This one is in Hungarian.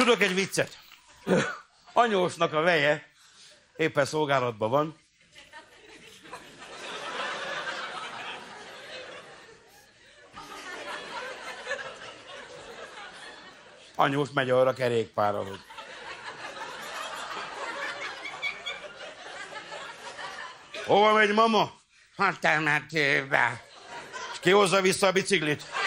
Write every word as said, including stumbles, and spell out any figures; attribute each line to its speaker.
Speaker 1: Tudok egy viccet. Anyósnak a veje éppen szolgálatban van. Anyós megy arra kerékpárral, hogy... Hova megy, mama? Hát temetőbe. És ki hozza vissza a biciklit?